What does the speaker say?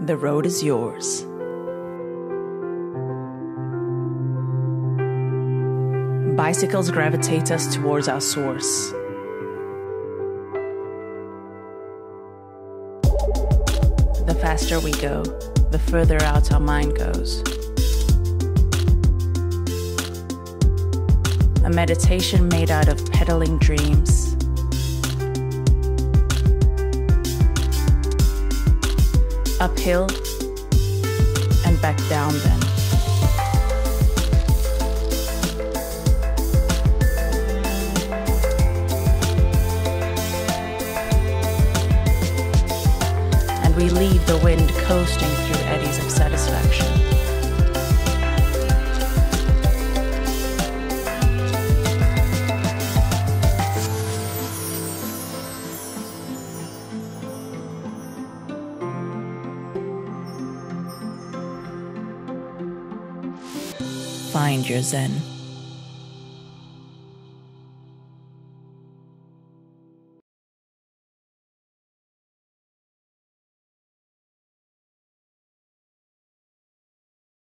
The road is yours. Bicycles gravitate us towards our source. The faster we go, the further out our mind goes. A meditation made out of pedaling dreams. Uphill and back down then. And we leave the wind coasting through eddies of satisfaction. Find your Zen.